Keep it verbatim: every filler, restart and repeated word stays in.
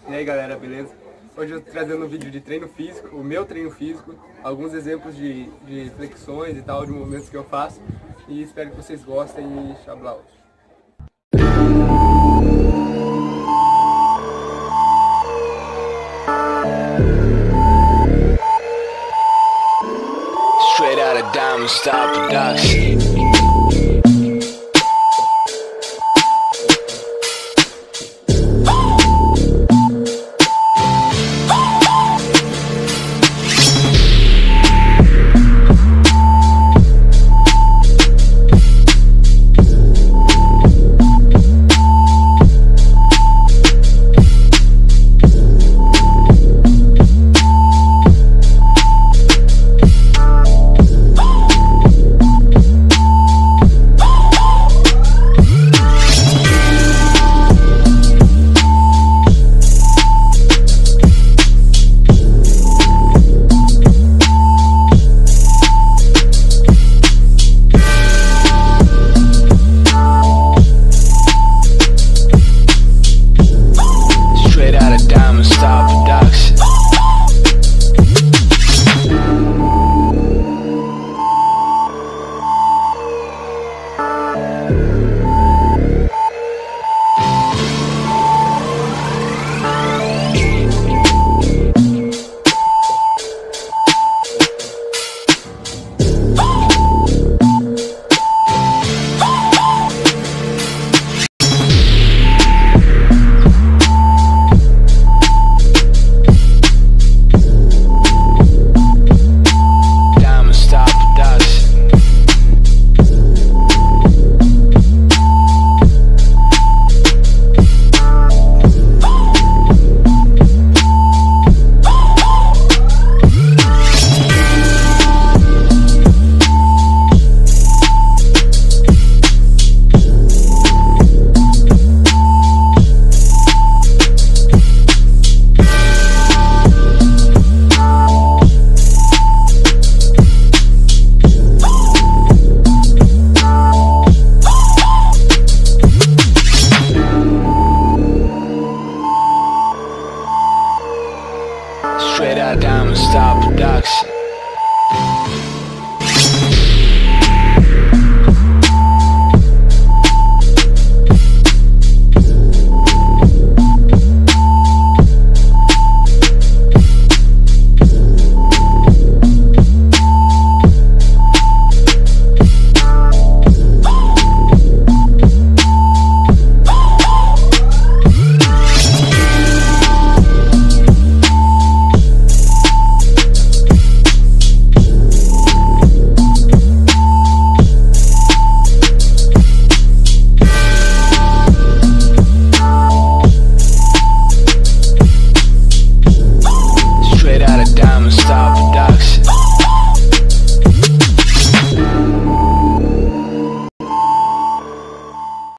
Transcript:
E aí galera, beleza? Hoje eu tô trazendo um vídeo de treino físico, o meu treino físico, alguns exemplos de, de flexões e tal, de movimentos que eu faço. E espero que vocês gostem e xablau. Straight out of Diamond Star Production. Straight out Diamond Star Production.